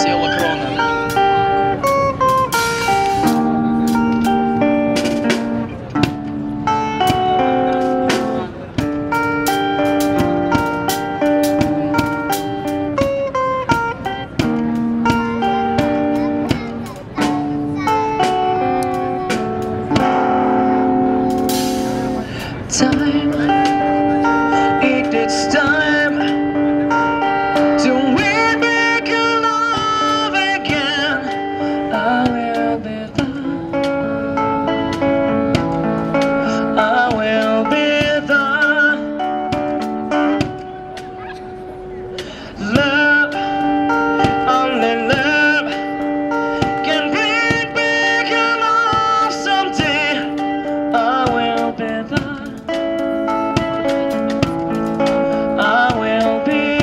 села крона. Time, it's time to win back your love again. I will be there. I will be there. Love, only love can bring back your love someday. I will be there. I will be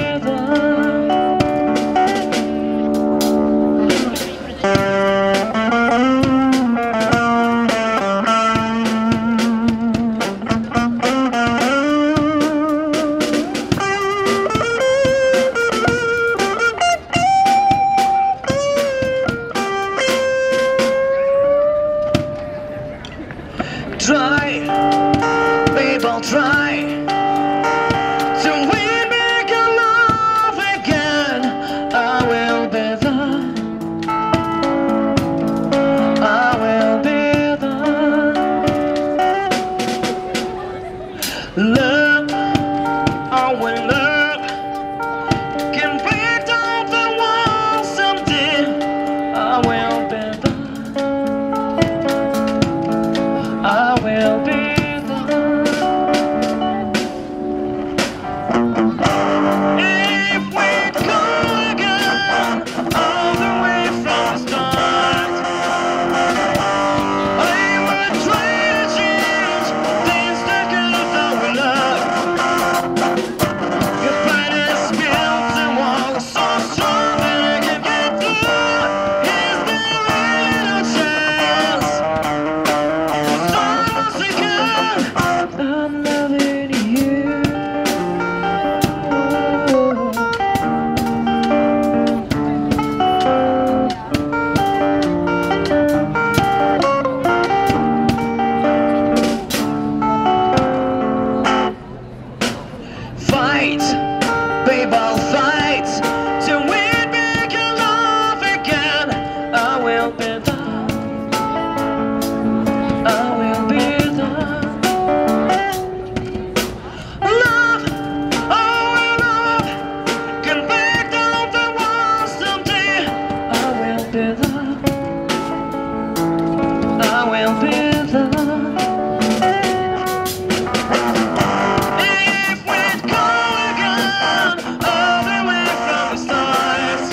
Try, babe, I'll try to win back your love again. I will be there. I will be there. Love, our love can break down the walls someday. I will be there. I will be there. I'm loving you. Fight, babe, I'll fight to win back your love again. I will be there. I will be there. Love, oh love, can break down the walls someday. I will be there. I will be there. If we'd go again, all the way from the start,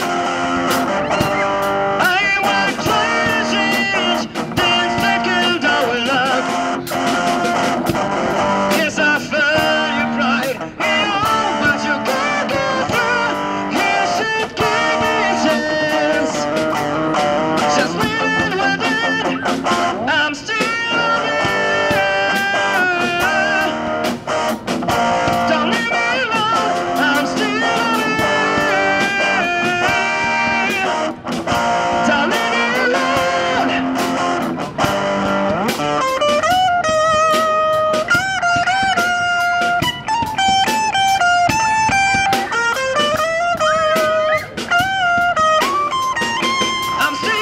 I would try to change this second our love. Yes, I felt your pride, you know what you can't go through. You should give me a chance. Just leave it within. I'm still don't leave me alone. I'm still don't leave me alone. I'm still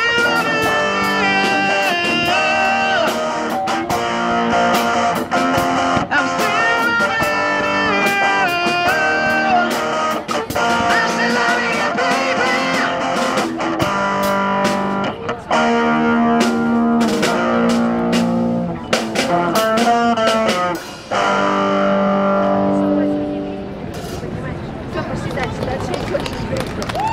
Все, проседать, дальше.